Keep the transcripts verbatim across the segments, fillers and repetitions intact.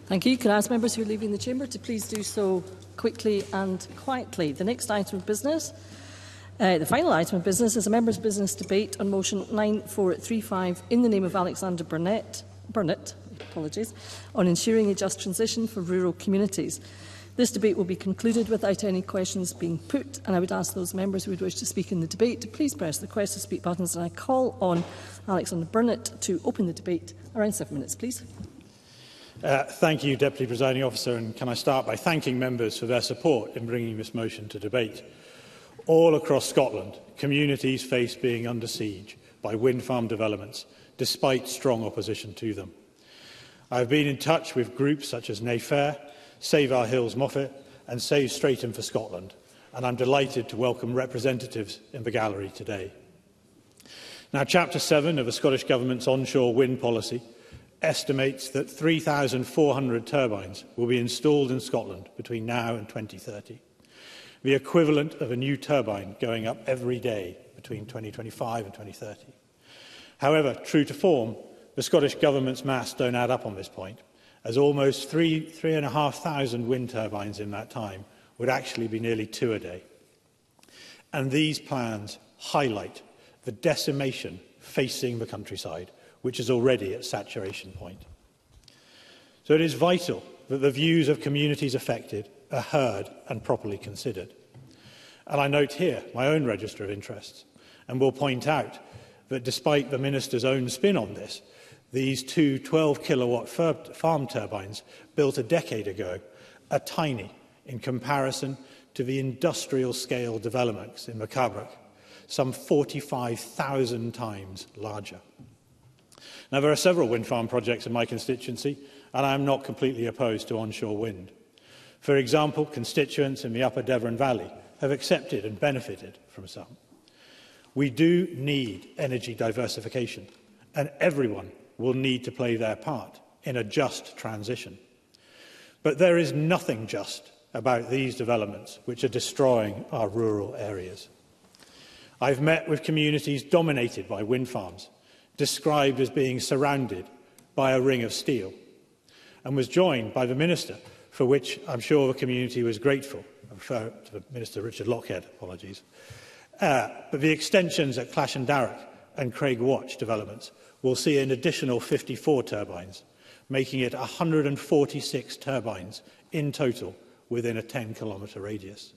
Thank you. Can I ask members who are leaving the chamber to please do so quickly and quietly? The next item of business, uh, the final item of business, is a members' business debate on motion nine four three five in the name of Alexander Burnett, Burnett apologies, on ensuring a just transition for rural communities. This debate will be concluded without any questions being put, and I would ask those members who would wish to speak in the debate to please press the Request to Speak buttons, and I call on Alexander Burnett to open the debate. Around seven minutes, please. Uh, thank you, Deputy Presiding Officer, and can I start by thanking members for their support in bringing this motion to debate. All across Scotland, communities face being under siege by wind farm developments, despite strong opposition to them. I have been in touch with groups such as Nayfair, Save Our Hills Moffat and Save Straighton for Scotland, and I'm delighted to welcome representatives in the gallery today. Now, Chapter seven of the Scottish Government's onshore wind policy estimates that three thousand four hundred turbines will be installed in Scotland between now and twenty thirty, the equivalent of a new turbine going up every day between twenty twenty-five and twenty thirty. However, true to form, the Scottish Government's maths don't add up on this point, as almost three, three and a half thousand wind turbines in that time would actually be nearly two a day. And these plans highlight the decimation facing the countryside, which is already at saturation point. So it is vital that the views of communities affected are heard and properly considered. And I note here my own register of interests, and will point out that despite the Minister's own spin on this, these two twelve kilowatt farm turbines built a decade ago are tiny in comparison to the industrial-scale developments in Macabrick, some forty-five thousand times larger. Now, there are several wind farm projects in my constituency, and I am not completely opposed to onshore wind. For example, constituents in the Upper Devon Valley have accepted and benefited from some. We do need energy diversification, and everyone will need to play their part in a just transition. But there is nothing just about these developments which are destroying our rural areas. I've met with communities dominated by wind farms, described as being surrounded by a ring of steel, and was joined by the Minister, for which I'm sure the community was grateful. I refer to the Minister Richard Lockhead, apologies. Uh, but the extensions at Clashindarroch and Craig Watch developments will see an additional fifty-four turbines, making it one hundred and forty-six turbines in total within a ten kilometre radius.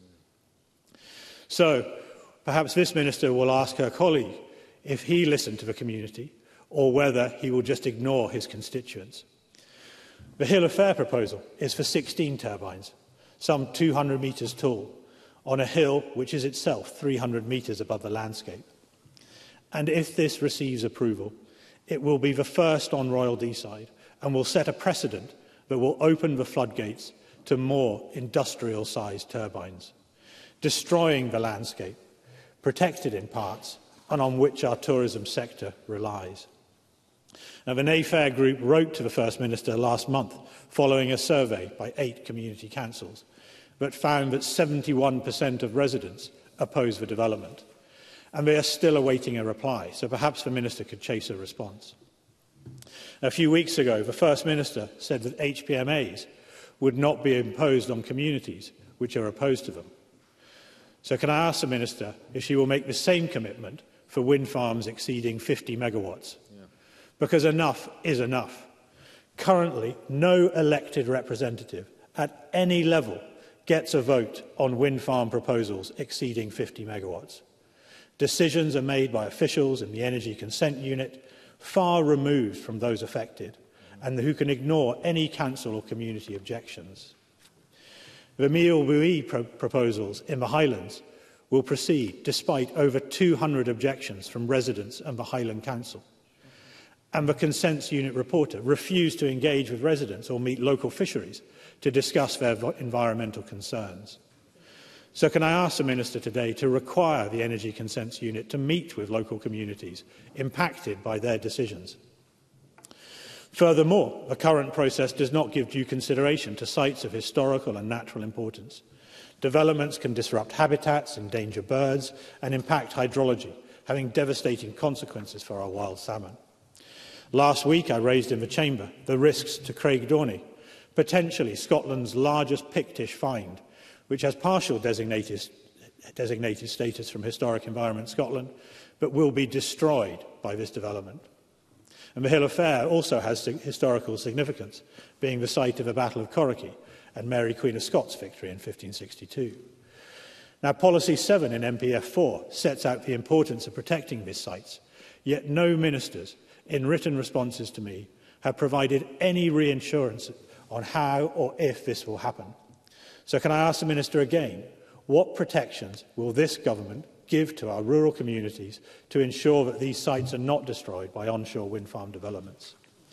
So, perhaps this Minister will ask her colleague if he listened to the community or whether he will just ignore his constituents. The Hill of Fair proposal is for sixteen turbines, some two hundred metres tall, on a hill which is itself three hundred metres above the landscape. And if this receives approval, it will be the first on Royal Deeside and will set a precedent that will open the floodgates to more industrial-sized turbines, destroying the landscape, protected in parts, and on which our tourism sector relies. Now, the Nayfair Group wrote to the First Minister last month following a survey by eight community councils that found that seventy-one percent of residents oppose the development. And they are still awaiting a reply, so perhaps the Minister could chase a response. A few weeks ago, the First Minister said that H P M As would not be imposed on communities which are opposed to them. So can I ask the Minister if she will make the same commitment for wind farms exceeding fifty megawatts? Yeah. Because enough is enough. Currently, no elected representative at any level gets a vote on wind farm proposals exceeding fifty megawatts. Decisions are made by officials in the Energy Consent Unit, far removed from those affected, and who can ignore any council or community objections. The Meal Bui pro proposals in the Highlands will proceed despite over two hundred objections from residents and the Highland Council. And the Consents Unit reporter refused to engage with residents or meet local fisheries to discuss their environmental concerns. So can I ask the Minister today to require the Energy Consents Unit to meet with local communities impacted by their decisions? Furthermore, the current process does not give due consideration to sites of historical and natural importance. Developments can disrupt habitats, endanger birds, and impact hydrology, having devastating consequences for our wild salmon. Last week, I raised in the Chamber the risks to Craigdornie, potentially Scotland's largest Pictish find, which has partial designated, designated status from Historic Environment Scotland, but will be destroyed by this development. And the Hill of Fare also has historical significance, being the site of the Battle of Corrickey and Mary Queen of Scots' victory in fifteen sixty-two. Now, Policy seven in M P F four sets out the importance of protecting these sites, yet no ministers, in written responses to me, have provided any reassurance on how or if this will happen. So can I ask the Minister again, what protections will this government give to our rural communities to ensure that these sites are not destroyed by onshore wind farm developments?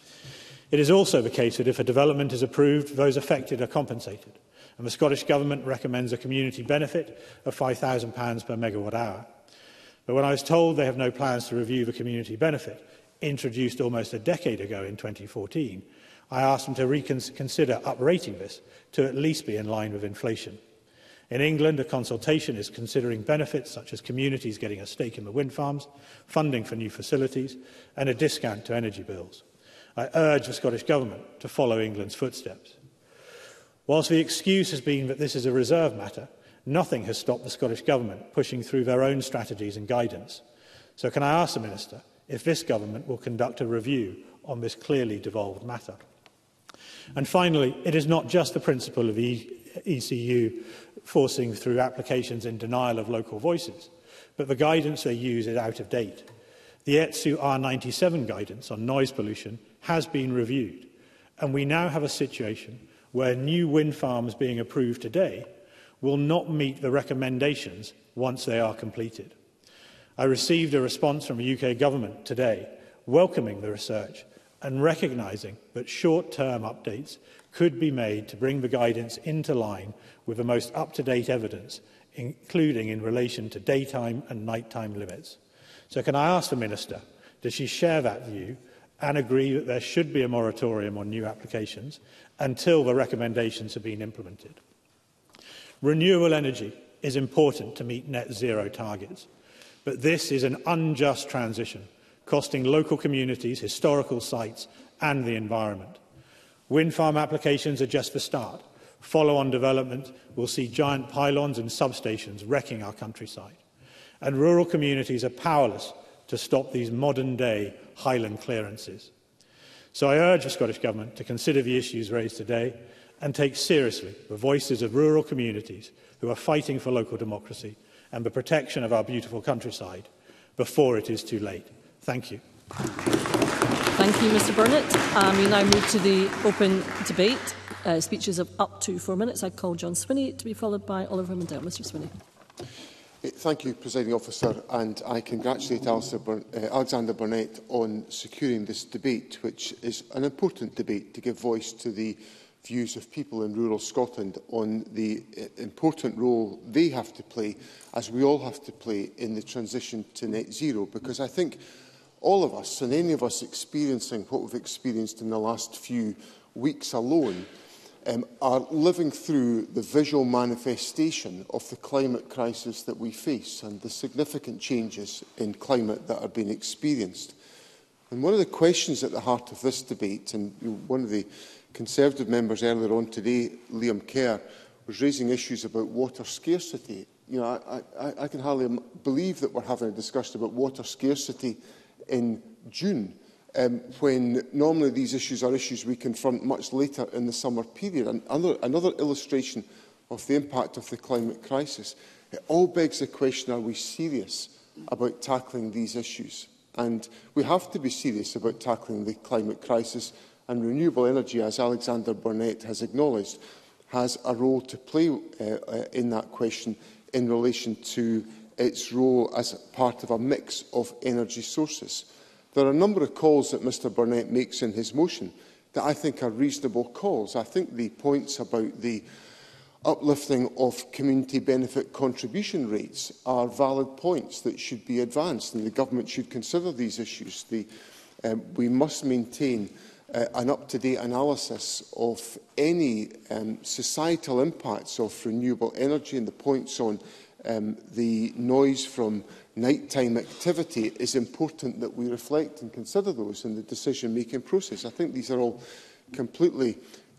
It is also the case that if a development is approved, those affected are compensated, and the Scottish Government recommends a community benefit of five thousand pounds per megawatt hour. But when I was told they have no plans to review the community benefit, introduced almost a decade ago in twenty fourteen, I asked them to reconsider uprating this to at least be in line with inflation. In England, a consultation is considering benefits such as communities getting a stake in the wind farms, funding for new facilities, and a discount to energy bills. I urge the Scottish Government to follow England's footsteps. Whilst the excuse has been that this is a reserve matter, nothing has stopped the Scottish Government pushing through their own strategies and guidance. So can I ask the Minister if this Government will conduct a review on this clearly devolved matter? And finally, it is not just the principle of the E C U forcing through applications in denial of local voices, but the guidance they use is out of date. The E T S U R ninety-seven guidance on noise pollution has been reviewed, and we now have a situation where new wind farms being approved today will not meet the recommendations once they are completed. I received a response from the U K Government today welcoming the research and recognising that short-term updates could be made to bring the guidance into line with the most up-to-date evidence, including in relation to daytime and nighttime limits. So can I ask the Minister, does she share that view and agree that there should be a moratorium on new applications until the recommendations have been implemented? Renewable energy is important to meet net zero targets, but this is an unjust transition, costing local communities, historical sites and the environment. Wind farm applications are just the start. Follow-on development will see giant pylons and substations wrecking our countryside. And rural communities are powerless to stop these modern-day highland clearances. So I urge the Scottish Government to consider the issues raised today and take seriously the voices of rural communities who are fighting for local democracy and the protection of our beautiful countryside before it is too late. Thank you. Thank you, Mr Burnett. Um, we now move to the open debate. Uh, speeches of up to four minutes. I call John Swinney to be followed by Oliver Mundell. Mister Swinney. Thank you, Presiding Officer, and I congratulate Alexander Burnett on securing this debate, which is an important debate to give voice to the views of people in rural Scotland on the important role they have to play, as we all have to play, in the transition to net zero. Because I think all of us, and any of us experiencing what we've experienced in the last few weeks alone, Um, are living through the visual manifestation of the climate crisis that we face and the significant changes in climate that are being experienced. And one of the questions at the heart of this debate, and one of the Conservative members earlier on today, Liam Kerr, was raising issues about water scarcity. You know, I, I, I can hardly believe that we're having a discussion about water scarcity in June. Um, when normally these issues are issues we confront much later in the summer period. And another, another illustration of the impact of the climate crisis. It all begs the question, are we serious about tackling these issues? And we have to be serious about tackling the climate crisis, and renewable energy, as Alexander Burnett has acknowledged, has a role to play uh, uh, in that question in relation to its role as part of a mix of energy sources. There are a number of calls that Mr Burnett makes in his motion that I think are reasonable calls. I think the points about the uplifting of community benefit contribution rates are valid points that should be advanced, and the government should consider these issues. The, um, we must maintain uh, an up-to-date analysis of any um, societal impacts of renewable energy, and the points on um, the noise from nighttime activity is important that we reflect and consider those in the decision-making process. I think these are all completely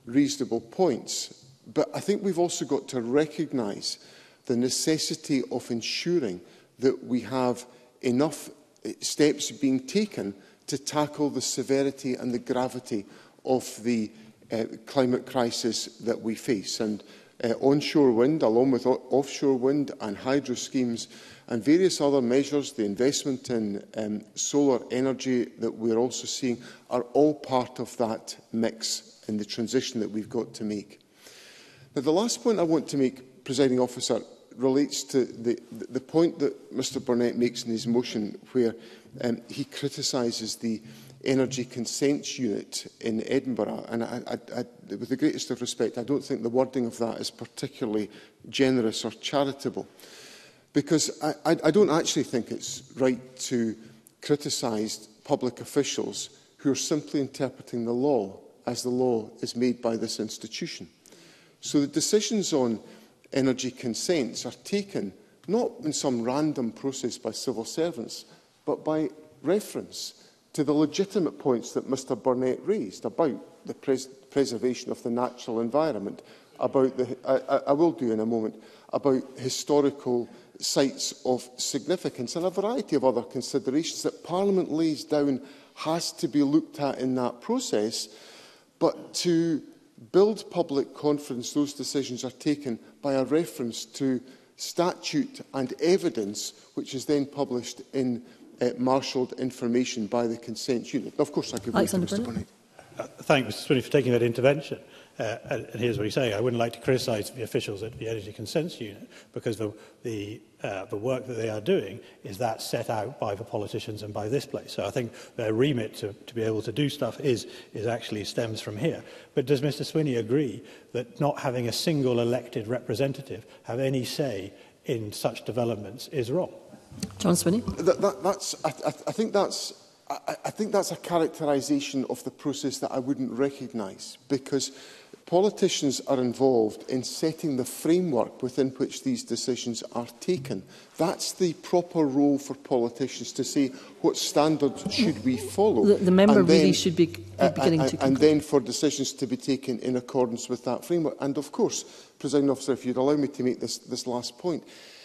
reasonable points. But I think we've also got to recognise the necessity of ensuring that we have enough steps being taken to tackle the severity and the gravity of the uh, climate crisis that we face. And uh, onshore wind, along with offshore wind and hydro schemes and various other measures, the investment in um, solar energy that we're also seeing, are all part of that mix in the transition that we've got to make. Now, the last point I want to make, Presiding Officer, relates to the, the point that Mr Burnett makes in his motion, where um, he criticises the Energy Consents Unit in Edinburgh. And I, I, I, with the greatest of respect, I don't think the wording of that is particularly generous or charitable, because I, I, I don't actually think it's right to criticise public officials who are simply interpreting the law as the law is made by this institution. So the decisions on energy consents are taken not in some random process by civil servants, but by reference to the legitimate points that Mr Burnett raised about the pres preservation of the natural environment, about the, I, I will do in a moment, about historical sites of significance and a variety of other considerations that Parliament lays down has to be looked at in that process. But to build public confidence, those decisions are taken by a reference to statute and evidence, which is then published in uh, marshalled information by the Consent Unit. Of course, I give way to Mr Burnett. Uh, thank Mister Swinney for taking that intervention. Uh, and here's what he's saying. I wouldn't like to criticise the officials at the Energy Consents Unit, because the, the, uh, the work that they are doing is that set out by the politicians and by this place. So I think their remit to, to be able to do stuff is, is actually stems from here. But does Mister Swinney agree that not having a single elected representative have any say in such developments is wrong? John Swinney. That, that, that's, I, I think that's I, I think that's a characterisation of the process that I wouldn't recognise, because politicians are involved in setting the framework within which these decisions are taken. That's the proper role for politicians, to say what standards should we follow. The, the member and then, really should be, be beginning uh, to conclude. And then for decisions to be taken in accordance with that framework. And of course, Presiding Officer, if you'd allow me to make this, this last point,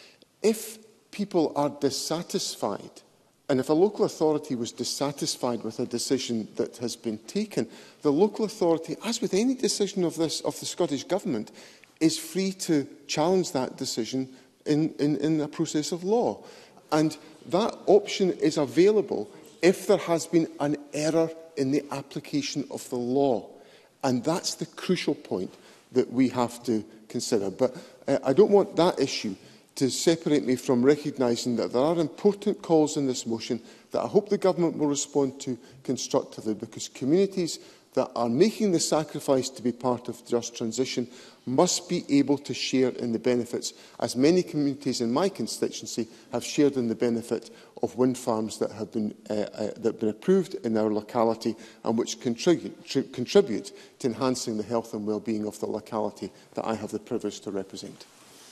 if people are dissatisfied, and if a local authority was dissatisfied with a decision that has been taken, the local authority, as with any decision of, this, of the Scottish Government, is free to challenge that decision in, in, in a process of law. And that option is available if there has been an error in the application of the law. And that's the crucial point that we have to consider. But uh, I don't want that issue to separate me from recognising that there are important calls in this motion that I hope the Government will respond to constructively, because communities that are making the sacrifice to be part of just transition must be able to share in the benefits, as many communities in my constituency have shared in the benefit of wind farms that have been, uh, uh, that have been approved in our locality and which contribute, tr contribute to enhancing the health and well-being of the locality that I have the privilege to represent.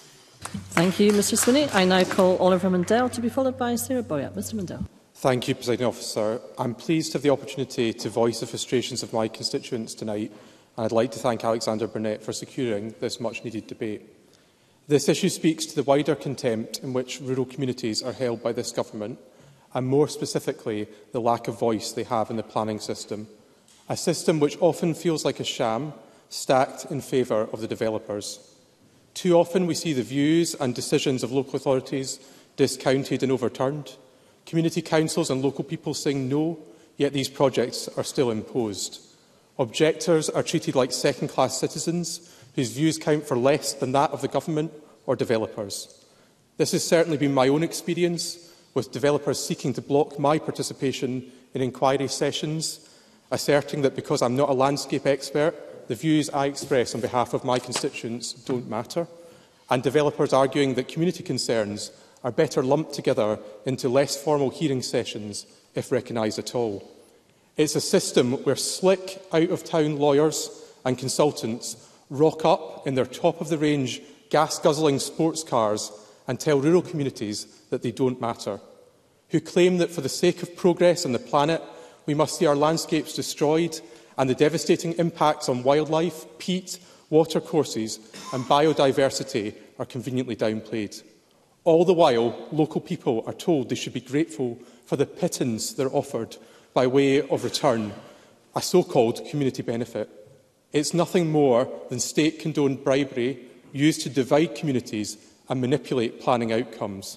Thank you, Mr Swinney. I now call Oliver Mundell to be followed by Sarah Boyatt. Mister Mundell. Thank you, Presiding Officer. I'm pleased to have the opportunity to voice the frustrations of my constituents tonight, and I'd like to thank Alexander Burnett for securing this much-needed debate. This issue speaks to the wider contempt in which rural communities are held by this Government, and more specifically, the lack of voice they have in the planning system, a system which often feels like a sham, stacked in favour of the developers. Too often we see the views and decisions of local authorities discounted and overturned. Community councils and local people saying no, yet these projects are still imposed. Objectors are treated like second-class citizens whose views count for less than that of the Government or developers. This has certainly been my own experience, with developers seeking to block my participation in inquiry sessions, asserting that because I'm not a landscape expert, the views I express on behalf of my constituents don't matter, and developers arguing that community concerns are better lumped together into less formal hearing sessions, if recognised at all. It's a system where slick, out-of-town lawyers and consultants rock up in their top-of-the-range, gas-guzzling sports cars and tell rural communities that they don't matter, who claim that for the sake of progress on the planet, we must see our landscapes destroyed and the devastating impacts on wildlife, peat, watercourses and biodiversity are conveniently downplayed. All the while, local people are told they should be grateful for the pittance they're offered by way of return, a so-called community benefit. It's nothing more than state-condoned bribery used to divide communities and manipulate planning outcomes.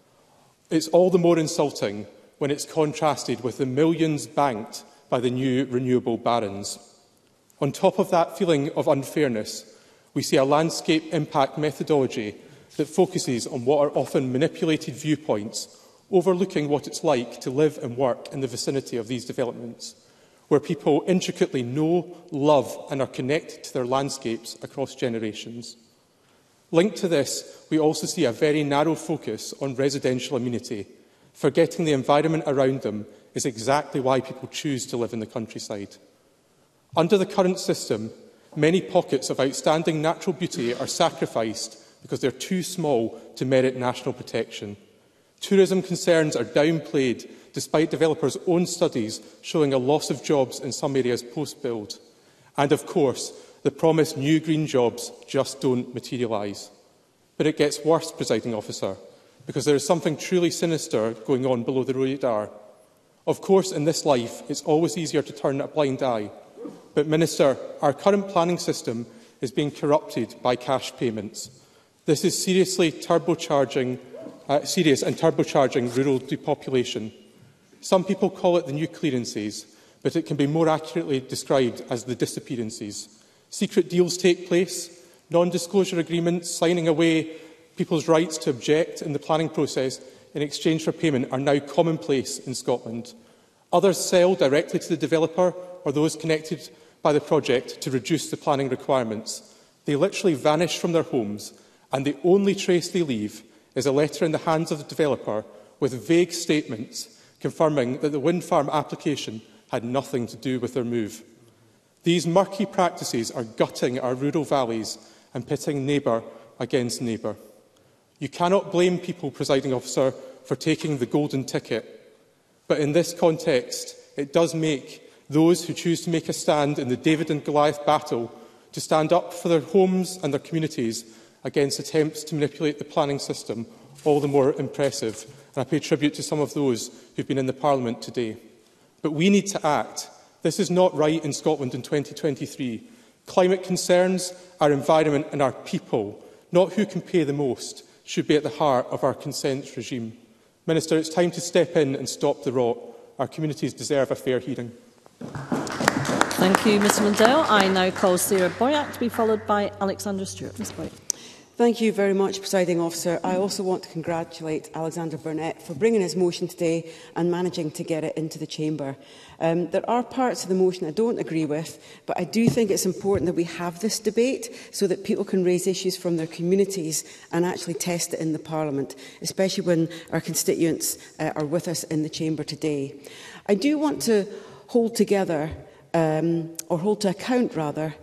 It's all the more insulting when it's contrasted with the millions banked by the new renewable barons. On top of that feeling of unfairness, we see a landscape impact methodology that focuses on what are often manipulated viewpoints, overlooking what it's like to live and work in the vicinity of these developments, where people intricately know, love and are connected to their landscapes across generations. Linked to this, we also see a very narrow focus on residential amenity, forgetting the environment around them is exactly why people choose to live in the countryside. Under the current system, many pockets of outstanding natural beauty are sacrificed because they're too small to merit national protection. Tourism concerns are downplayed despite developers' own studies showing a loss of jobs in some areas post-build. And of course, the promised new green jobs just don't materialise. But it gets worse, Presiding Officer, because there is something truly sinister going on below the radar. Of course, in this life, it's always easier to turn a blind eye. But, Minister, our current planning system is being corrupted by cash payments. This is seriously turbocharging, uh, serious and turbocharging rural depopulation. Some people call it the new clearances, but it can be more accurately described as the disappearances. Secret deals take place, non-disclosure agreements signing away people's rights to object in the planning process in exchange for payment are now commonplace in Scotland. Others sell directly to the developer or those connected by the project to reduce the planning requirements. They literally vanish from their homes, and the only trace they leave is a letter in the hands of the developer with vague statements confirming that the wind farm application had nothing to do with their move. These murky practices are gutting our rural valleys and pitting neighbour against neighbour. You cannot blame people, Presiding Officer, for taking the golden ticket. But in this context, it does make those who choose to make a stand in the David and Goliath battle to stand up for their homes and their communities against attempts to manipulate the planning system all the more impressive. And I pay tribute to some of those who have been in the Parliament today. But we need to act. This is not right in Scotland in twenty twenty-three. Climate concerns, our environment and our people, not who can pay the most, should be at the heart of our consent regime. Minister, it's time to step in and stop the rot. Our communities deserve a fair hearing. Thank you, Mr Mundell. I now call Sarah Boyack to be followed by Alexander Stewart. Miz Boyack. Thank you very much, Presiding Officer. I also want to congratulate Alexander Burnett for bringing his motion today and managing to get it into the chamber. Um, there are parts of the motion I don't agree with, but I do think it's important that we have this debate so that people can raise issues from their communities and actually test it in the Parliament, especially when our constituents uh, are with us in the chamber today. I do want to hold together, um, or hold to account rather,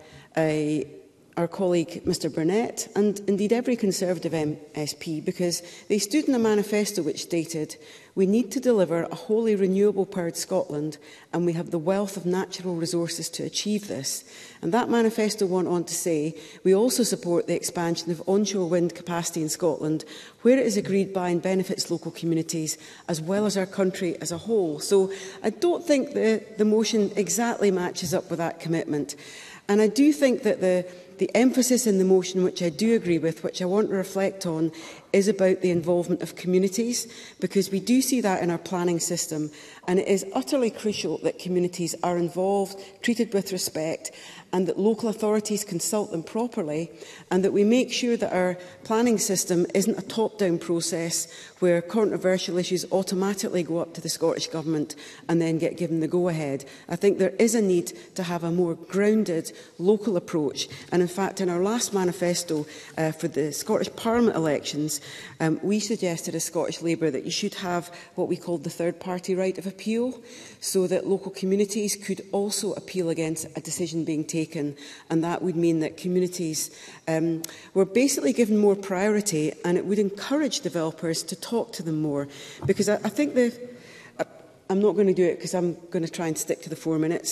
a our colleague Mr Burnett and indeed every Conservative M S P, because they stood in a manifesto which stated we need to deliver a wholly renewable powered Scotland and we have the wealth of natural resources to achieve this. And that manifesto went on to say we also support the expansion of onshore wind capacity in Scotland where it is agreed by and benefits local communities as well as our country as a whole. So I don't think the, the motion exactly matches up with that commitment. And I do think that the The emphasis in the motion, which I do agree with, which I want to reflect on, is about the involvement of communities, because we do see that in our planning system, and it is utterly crucial that communities are involved, treated with respect, and that local authorities consult them properly, and that we make sure that our planning system isn't a top-down process where controversial issues automatically go up to the Scottish Government and then get given the go-ahead. I think there is a need to have a more grounded local approach, and in fact in our last manifesto uh, for the Scottish Parliament elections, um, we suggested as Scottish Labour that you should have what we called the third-party right of appeal, so that local communities could also appeal against a decision being taken, and that would mean that communities um, were basically given more priority, and it would encourage developers to talk to them more. Because I, I think the, I, I'm not going to do it because I'm going to try and stick to the four minutes.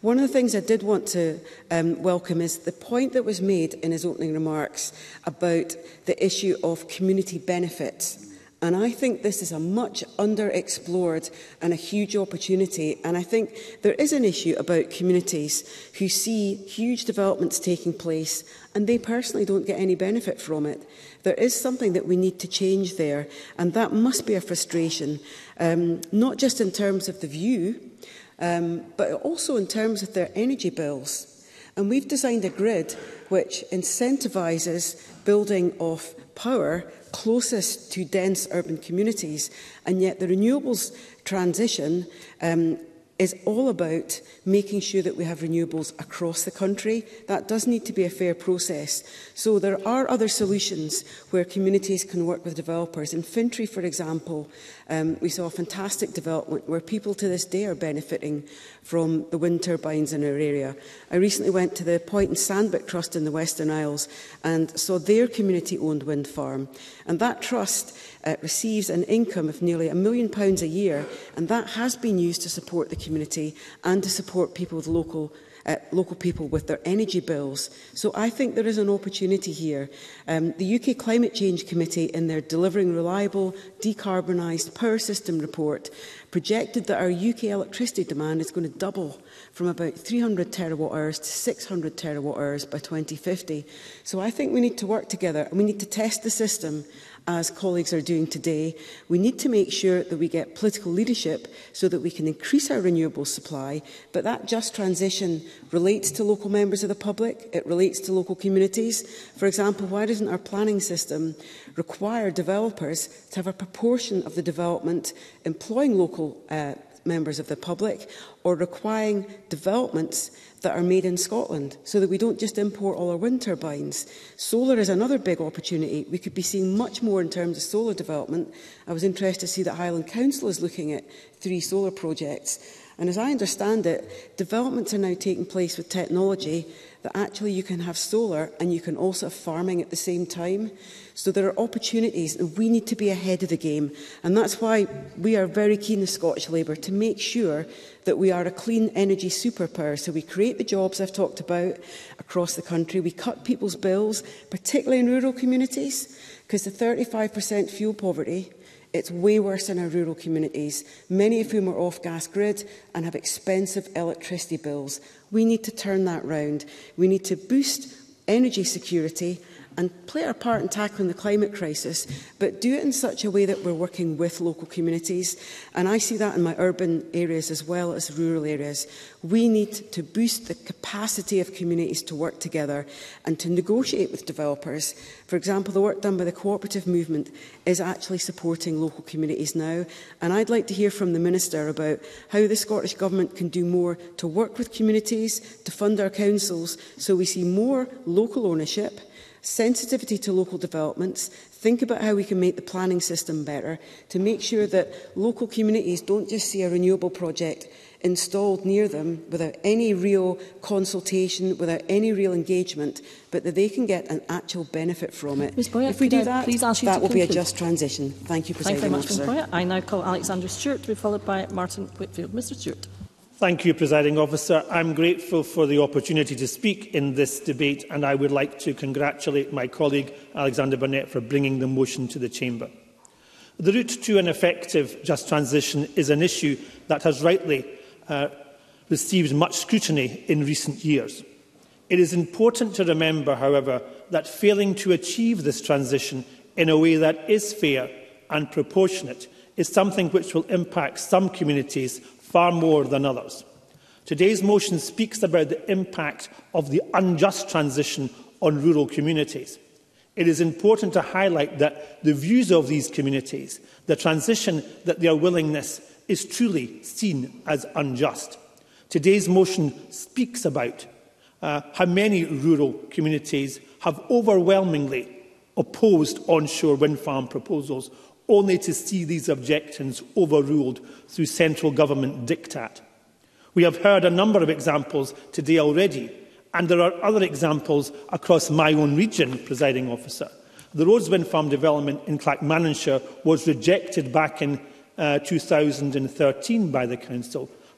One of the things I did want to um, welcome is the point that was made in his opening remarks about the issue of community benefits. And I think this is a much underexplored and a huge opportunity. And I think there is an issue about communities who see huge developments taking place and they personally don't get any benefit from it. There is something that we need to change there, and that must be a frustration, um, not just in terms of the view, um, but also in terms of their energy bills. And we've designed a grid which incentivises building of power closest to dense urban communities, and yet the renewables transition um, is all about making sure that we have renewables across the country. That does need to be a fair process. So there are other solutions where communities can work with developers. In Fintry, for example, um, we saw a fantastic development where people to this day are benefiting from the wind turbines in our area. I recently went to the Point and Sandbeck Trust in the Western Isles and saw their community-owned wind farm. And that trust uh, receives an income of nearly a million pounds a year, and that has been used to support the community and to support people with local Uh, local people with their energy bills. So I think there is an opportunity here. Um, the U K Climate Change Committee, in their Delivering Reliable, Decarbonised Power System report, projected that our U K electricity demand is going to double from about three hundred terawatt hours to six hundred terawatt hours by twenty fifty. So I think we need to work together and we need to test the system, as colleagues are doing today. We need to make sure that we get political leadership so that we can increase our renewable supply, but that just transition relates to local members of the public, it relates to local communities. For example, why doesn't our planning system require developers to have a proportion of the development employing local uh, members of the public, or requiring developments that are made in Scotland so that we don't just import all our wind turbines? Solar is another big opportunity. We could be seeing much more in terms of solar development. I was interested to see that Highland Council is looking at three solar projects. And as I understand it, developments are now taking place with technology that actually you can have solar and you can also have farming at the same time. So there are opportunities and we need to be ahead of the game. And that's why we are very keen as Scottish Labour to make sure that we are a clean energy superpower. So we create the jobs I've talked about across the country. We cut people's bills, particularly in rural communities, because the thirty-five percent fuel poverty, it's way worse in our rural communities, many of whom are off gas grid and have expensive electricity bills. We need to turn that round. We need to boost energy security and play our part in tackling the climate crisis, but do it in such a way that we're working with local communities. And I see that in my urban areas as well as rural areas. We need to boost the capacity of communities to work together and to negotiate with developers. For example, the work done by the cooperative movement is actually supporting local communities now. And I'd like to hear from the Minister about how the Scottish Government can do more to work with communities, to fund our councils, so we see more local ownership, sensitivity to local developments, think about how we can make the planning system better to make sure that local communities don't just see a renewable project installed near them without any real consultation, without any real engagement, but that they can get an actual benefit from it. Miz Boyett, if we do I that, please ask you that to will conclude. be a just transition. Thank you, Presiding Thank you very much, Officer. Miz Boyett. I now call Alexander Stewart to be followed by Martin Whitfield. Mister Stewart. Thank you, Presiding Officer. I'm grateful for the opportunity to speak in this debate, and I would like to congratulate my colleague Alexander Burnett for bringing the motion to the Chamber. The route to an effective just transition is an issue that has rightly uh, received much scrutiny in recent years. It is important to remember, however, that failing to achieve this transition in a way that is fair and proportionate is something which will impact some communities far more than others. Today's motion speaks about the impact of the unjust transition on rural communities. It is important to highlight that the views of these communities, the transition that their willingness is truly seen as unjust. Today's motion speaks about uh, how many rural communities have overwhelmingly opposed onshore wind farm proposals, only to see these objections overruled through central government diktat. We have heard a number of examples today already, and there are other examples across my own region, Presiding Officer. The Rhodes Wind Farm development in Clackmannanshire was rejected back in uh, two thousand thirteen by the Council.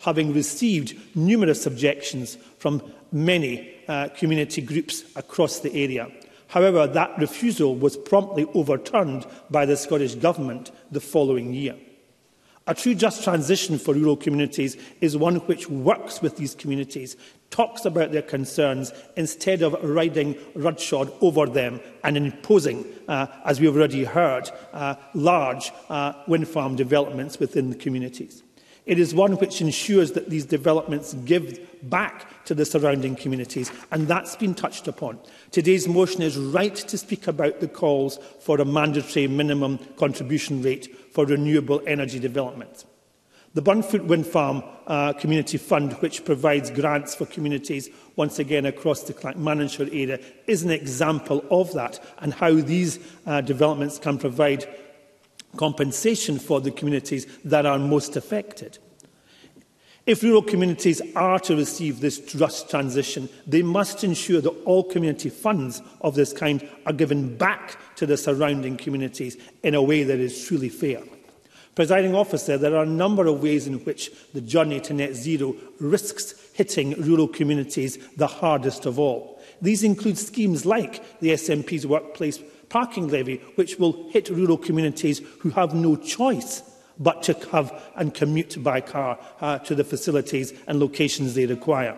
having received numerous objections from many uh, community groups across the area. However, that refusal was promptly overturned by the Scottish Government the following year. A true just transition for rural communities is one which works with these communities, talks about their concerns, instead of riding rudshod over them and imposing, uh, as we have already heard, uh, large uh, wind farm developments within the communities. It is one which ensures that these developments give back to the surrounding communities, and that's been touched upon. Today's motion is right to speak about the calls for a mandatory minimum contribution rate for renewable energy development. The Burnfoot Wind Farm uh, Community Fund, which provides grants for communities once again across the Clackmannanshire area, is an example of that and how these uh, developments can provide compensation for the communities that are most affected. If rural communities are to receive this just transition, they must ensure that all community funds of this kind are given back to the surrounding communities in a way that is truly fair. Presiding Officer, there are a number of ways in which the journey to net zero risks hitting rural communities the hardest of all. These include schemes like the S N P's workplace parking levy, which will hit rural communities who have no choice but to have and commute by car uh, to the facilities and locations they require.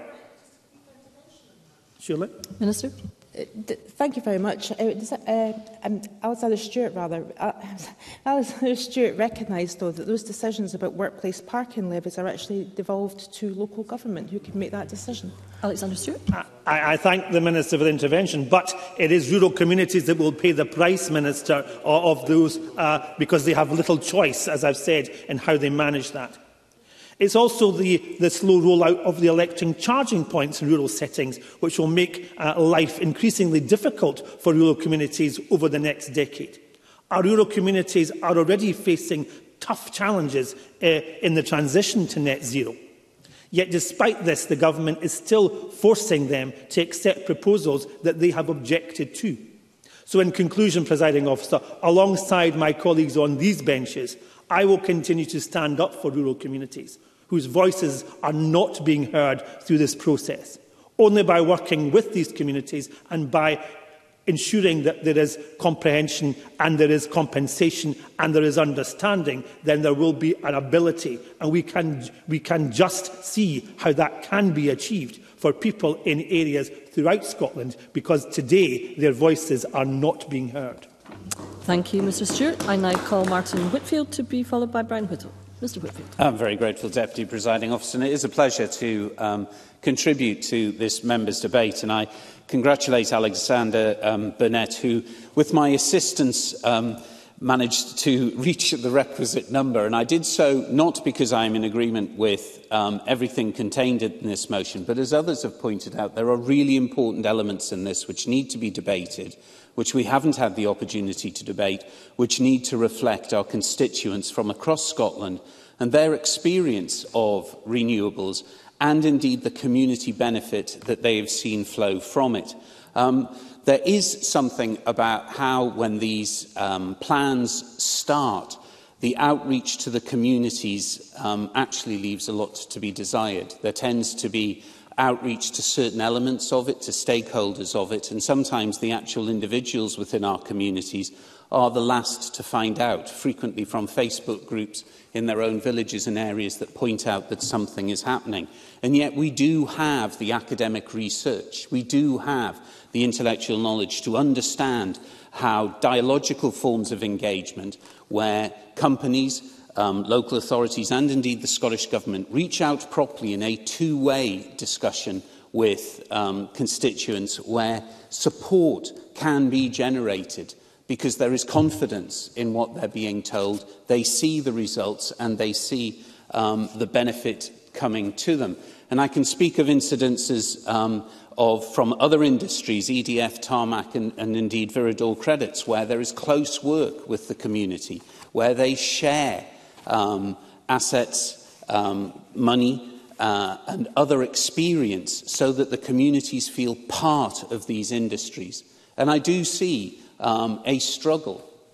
Shirley? Minister? Uh, thank you very much. Uh, does that, uh, um, Alexander Stewart, rather. Uh, Alexander Stewart recognised, though, that those decisions about workplace parking levies are actually devolved to local government, who can make that decision. Alexander Stewart? I, I thank the Minister for the intervention, but it is rural communities that will pay the price, Minister, of, of those, uh, because they have little choice, as I've said, in how they manage that. It's also the, the slow rollout of the electric charging points in rural settings, which will make uh, life increasingly difficult for rural communities over the next decade. Our rural communities are already facing tough challenges uh, in the transition to net zero. Yet despite this, the Government is still forcing them to accept proposals that they have objected to. So in conclusion, Presiding Officer, alongside my colleagues on these benches, I will continue to stand up for rural communities whose voices are not being heard through this process. Only by working with these communities and by ensuring that there is comprehension and there is compensation and there is understanding, then there will be an ability, and we can, we can just see how that can be achieved for people in areas throughout Scotland, because today their voices are not being heard. Thank you, Mr Stewart. I now call Martin Whitfield to be followed by Brian Whittle. Mr Whitfield. I'm very grateful, Deputy Presiding Officer, and it is a pleasure to um, contribute to this members' debate. And I congratulate Alexander um, Burnett, who, with my assistance, um, managed to reach the requisite number. And I did so not because I am in agreement with um, everything contained in this motion, but as others have pointed out, there are really important elements in this which need to be debated, which we haven't had the opportunity to debate, which need to reflect our constituents from across Scotland and their experience of renewables and indeed the community benefit that they have seen flow from it. Um, there is something about how, when these um, plans start, the outreach to the communities um, actually leaves a lot to be desired. There tends to be outreach to certain elements of it, to stakeholders of it, and sometimes the actual individuals within our communities are the last to find out, frequently from Facebook groups in their own villages and areas that point out that something is happening. And yet we do have the academic research, we do have the intellectual knowledge to understand how dialogical forms of engagement, where companies, Um, local authorities and indeed the Scottish Government reach out properly in a two-way discussion with um, constituents, where support can be generated because there is confidence in what they're being told. They see the results and they see um, the benefit coming to them. And I can speak of incidences um, of, from other industries, E D F, Tarmac and, and indeed Viridor Credits, where there is close work with the community, where they share Um, assets, um, money uh, and other experience so that the communities feel part of these industries. And I do see um, a struggle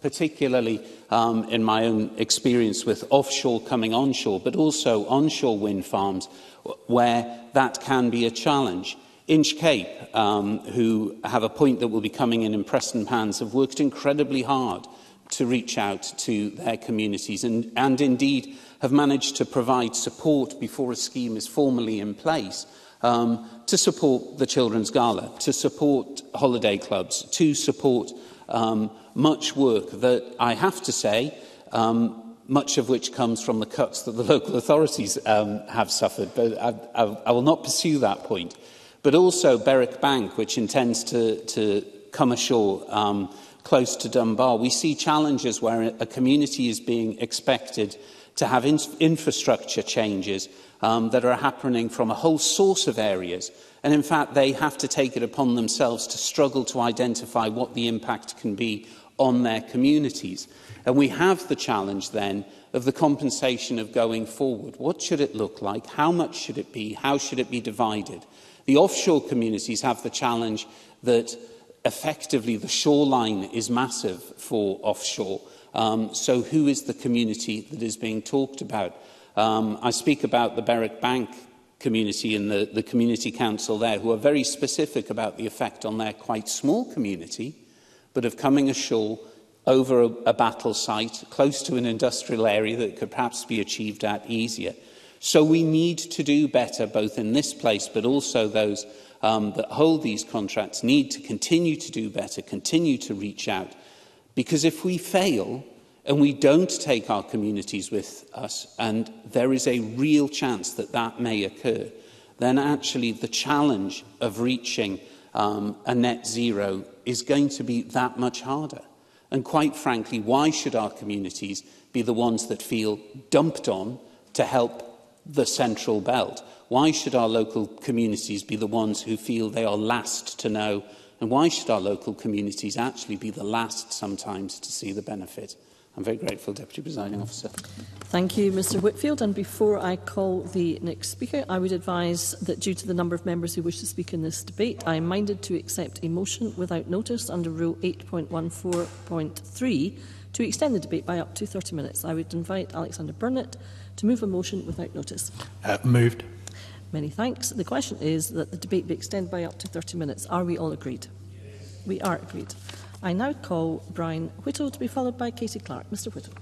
particularly um, in my own experience with offshore coming onshore, but also onshore wind farms, where that can be a challenge. Inchcape, um, who have a point that will be coming in in Preston Pans, have worked incredibly hard to reach out to their communities and, and indeed have managed to provide support before a scheme is formally in place um, to support the Children's Gala, to support holiday clubs, to support um, much work that I have to say, um, much of which comes from the cuts that the local authorities um, have suffered, but I, I, I will not pursue that point. But also Berwick Bank, which intends to, to come ashore um, close to Dunbar. We see challenges where a community is being expected to have in infrastructure changes um, that are happening from a whole source of areas. And in fact, they have to take it upon themselves to struggle to identify what the impact can be on their communities. And we have the challenge then of the compensation of going forward. What should it look like? How much should it be? How should it be divided? The offshore communities have the challenge that effectively the shoreline is massive for offshore. Um, so who is the community that is being talked about? Um, I speak about the Berwick Bank community and the, the community council there, who are very specific about the effect on their quite small community, but of coming ashore over a, a battle site close to an industrial area that could perhaps be achieved at easier. So we need to do better, both in this place, but also those um, that hold these contracts need to continue to do better, continue to reach out. Because if we fail and we don't take our communities with us, and there is a real chance that that may occur, then actually the challenge of reaching um, a net zero is going to be that much harder. And quite frankly, why should our communities be the ones that feel dumped on to help the central belt? Why should our local communities be the ones who feel they are last to know? And why should our local communities actually be the last sometimes to see the benefit? I'm very grateful, Deputy Presiding Officer. Thank you, Mr Whitfield. And before I call the next speaker, I would advise that due to the number of members who wish to speak in this debate, I am minded to accept a motion without notice under Rule eight point one four point three to extend the debate by up to thirty minutes. I would invite Alexander Burnett to move a motion without notice. Uh, moved. Many thanks. The question is that the debate be extended by up to thirty minutes. Are we all agreed? Yes. We are agreed. I now call Brian Whittle to be followed by Katie Clark. Mr Whittle.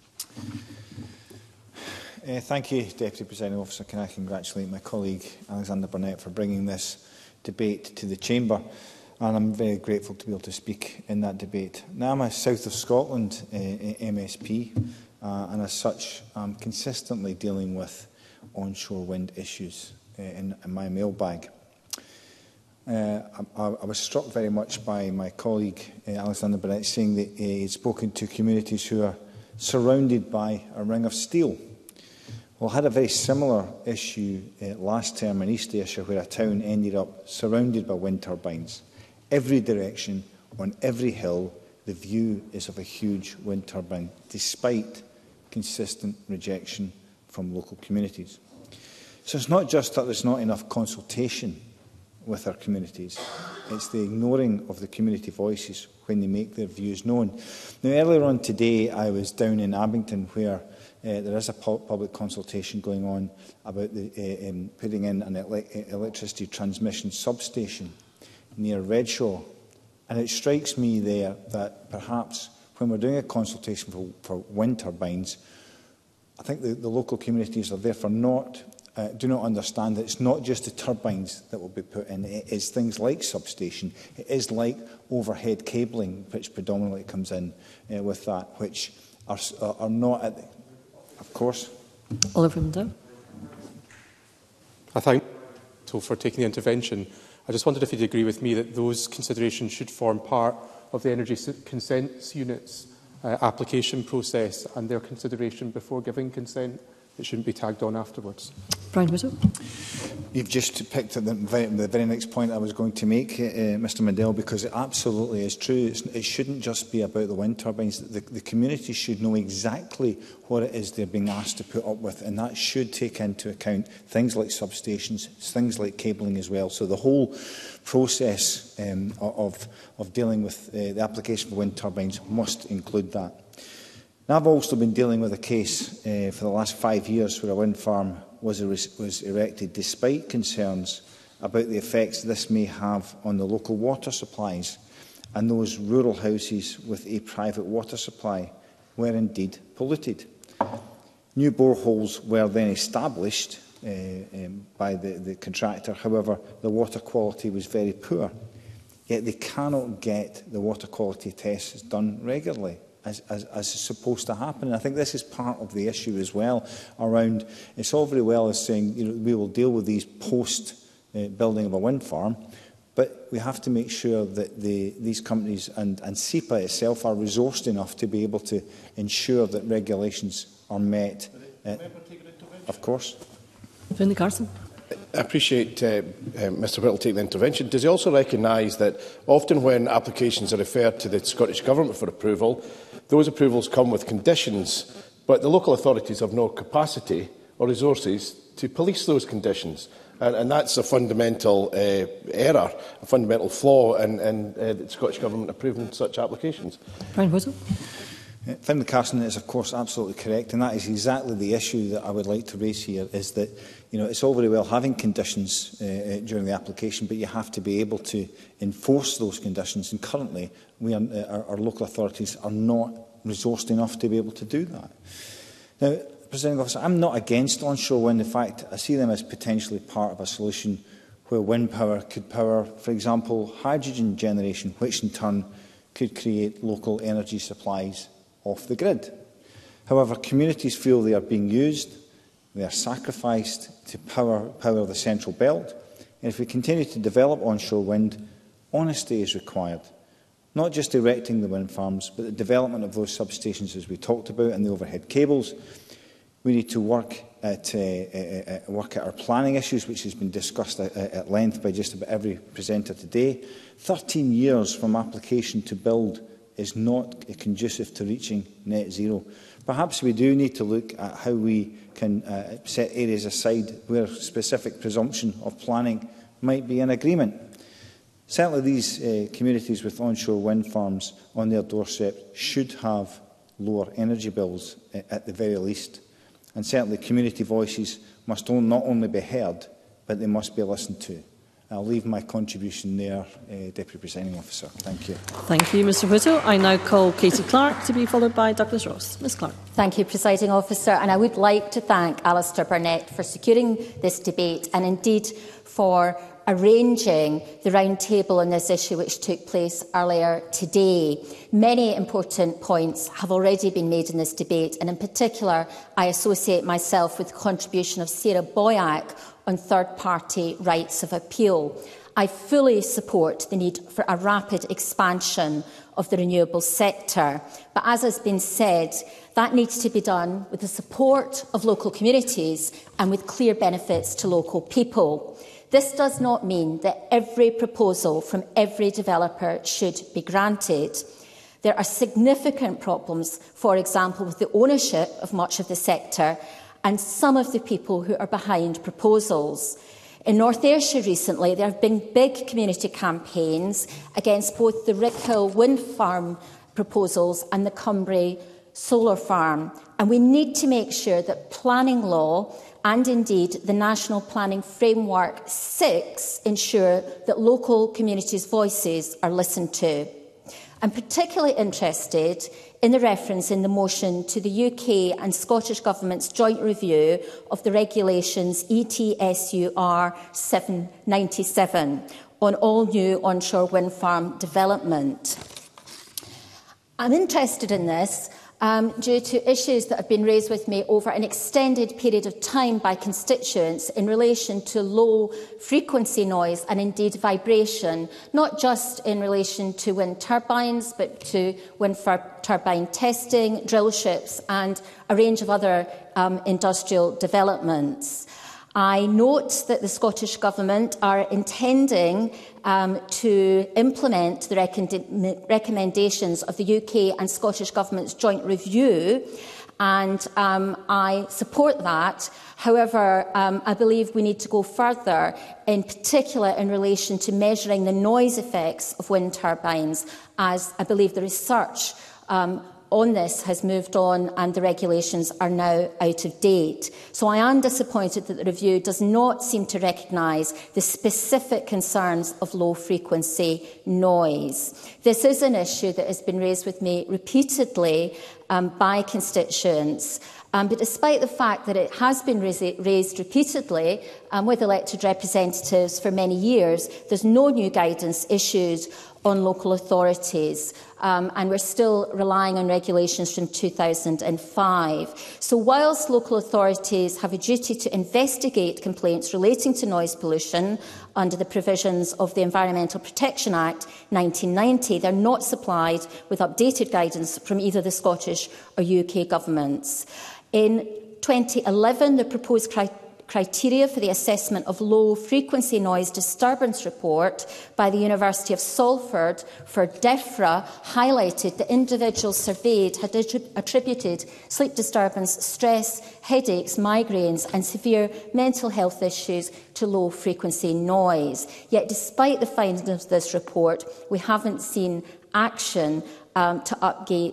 Uh, thank you, Deputy Presiding Officer. Can I congratulate my colleague Alexander Burnett for bringing this debate to the Chamber, and I'm very grateful to be able to speak in that debate. Now I'm a South of Scotland uh, M S P, uh, and as such I'm consistently dealing with onshore wind issues uh, in, in my mailbag. Uh, I, I was struck very much by my colleague uh, Alexander Burnett saying that he had spoken to communities who are surrounded by a ring of steel. Well, I had a very similar issue uh, last term in East Ayrshire, where a town ended up surrounded by wind turbines. Every direction, on every hill, the view is of a huge wind turbine, despite consistent rejection from local communities. So it's not just that there's not enough consultation with our communities, it's the ignoring of the community voices when they make their views known. Now, earlier on today, I was down in Abington, where Uh, there is a pu public consultation going on about the, uh, um, putting in an ele electricity transmission substation near Redshaw. And it strikes me there that perhaps when we're doing a consultation for, for wind turbines, I think the, the local communities are therefore not, uh, do not understand that it's not just the turbines that will be put in. It is things like substation. It is like overhead cabling, which predominantly comes in uh, with that, which are, are not at the Of course. Oliver Mundow. I thank you for taking the intervention. I just wondered if you'd agree with me that those considerations should form part of the Energy Consents Unit's uh, application process and their consideration before giving consent it shouldn't be tagged on afterwards. Brian Whittle. You've just picked up the very, the very next point I was going to make, uh, Mr Mandel, because it absolutely is true. It's, it shouldn't just be about the wind turbines. The, the community should know exactly what it is they're being asked to put up with, and that should take into account things like substations, things like cabling as well. So the whole process um, of, of dealing with uh, the application for wind turbines must include that. Now, I've also been dealing with a case uh, for the last five years where a wind farm was, was erected despite concerns about the effects this may have on the local water supplies, and those rural houses with a private water supply were indeed polluted. New boreholes were then established uh, um, by the, the contractor. However, the water quality was very poor, yet they cannot get the water quality tests done regularly, As, as, as is supposed to happen. And I think this is part of the issue as well around, it's all very well as saying, you know, we will deal with these post uh, building of a wind farm, but we have to make sure that the, these companies and, and S E P A itself are resourced enough to be able to ensure that regulations are met. Uh, of course. Finlay Carson. I appreciate uh, uh, Mr Whittle taking the intervention. Does he also recognise that often when applications are referred to the Scottish Government for approval, those approvals come with conditions, but the local authorities have no capacity or resources to police those conditions? And, and that's a fundamental uh, error, a fundamental flaw in, in uh, the Scottish Government approving such applications. Brian Whittle. Uh, Finlay Carson is, of course, absolutely correct, and that is exactly the issue that I would like to raise here, is that, you know, it's all very well having conditions uh, during the application, but you have to be able to enforce those conditions, and currently we are, uh, our, our local authorities are not resourced enough to be able to do that. Now, Presiding Officer, I'm not against onshore wind. In fact, I see them as potentially part of a solution where wind power could power, for example, hydrogen generation, which in turn could create local energy supplies off the grid. However, communities feel they are being used, they are sacrificed to power, power the central belt, and if we continue to develop onshore wind, honesty is required. Not just erecting the wind farms, but the development of those substations as we talked about and the overhead cables. We need to work at, uh, uh, uh, work at our planning issues, which has been discussed at, at length by just about every presenter today. thirteen years from application to build is not conducive to reaching net zero. Perhaps we do need to look at how we can uh, set areas aside where specific presumption of planning might be in agreement. Certainly these uh, communities with onshore wind farms on their doorstep should have lower energy bills uh, at the very least. And certainly community voices must not only be heard, but they must be listened to. I'll leave my contribution there, uh, Deputy Presiding Officer. Thank you. Thank you, Mr Whittle. I now call Katie Clark to be followed by Douglas Ross. Ms Clark. Thank you, Presiding Officer. And I would like to thank Alistair Burnett for securing this debate and indeed for arranging the round table on this issue which took place earlier today. Many important points have already been made in this debate, and in particular I associate myself with the contribution of Sarah Boyack on third-party rights of appeal. I fully support the need for a rapid expansion of the renewable sector, but as has been said, that needs to be done with the support of local communities and with clear benefits to local people. This does not mean that every proposal from every developer should be granted. There are significant problems, for example, with the ownership of much of the sector and some of the people who are behind proposals. In North Ayrshire recently, there have been big community campaigns against both the Rickhill wind farm proposals and the Cumbria solar farm. And we need to make sure that planning law and indeed the National Planning Framework six ensure that local communities' voices are listened to. I'm particularly interested in the reference in the motion to the U K and Scottish Government's joint review of the regulations E T S U R seven ninety-seven on all new onshore wind farm development. I'm interested in this um, due to issues that have been raised with me over an extended period of time by constituents in relation to low-frequency noise and indeed vibration, not just in relation to wind turbines, but to wind turbine testing, drill ships and a range of other um, industrial developments. I note that the Scottish Government are intending um, to implement the recommend recommendations of the U K and Scottish Government's joint review, and um, I support that. However, um, I believe we need to go further, in particular in relation to measuring the noise effects of wind turbines, as I believe the research um, on this has moved on and the regulations are now out of date. So I am disappointed that the review does not seem to recognise the specific concerns of low-frequency noise. This is an issue that has been raised with me repeatedly um, by constituents. Um, but despite the fact that it has been raised repeatedly um, with elected representatives for many years, there's no new guidance issued on local authorities, um, and we're still relying on regulations from two thousand five. So whilst local authorities have a duty to investigate complaints relating to noise pollution under the provisions of the Environmental Protection Act nineteen ninety, they're not supplied with updated guidance from either the Scottish or U K governments. In twenty eleven, the proposed criteria criteria for the assessment of low-frequency noise disturbance report by the University of Salford for DEFRA highlighted that individuals surveyed had attributed sleep disturbance, stress, headaches, migraines and severe mental health issues to low-frequency noise. Yet, despite the findings of this report, we haven't seen action um, to update,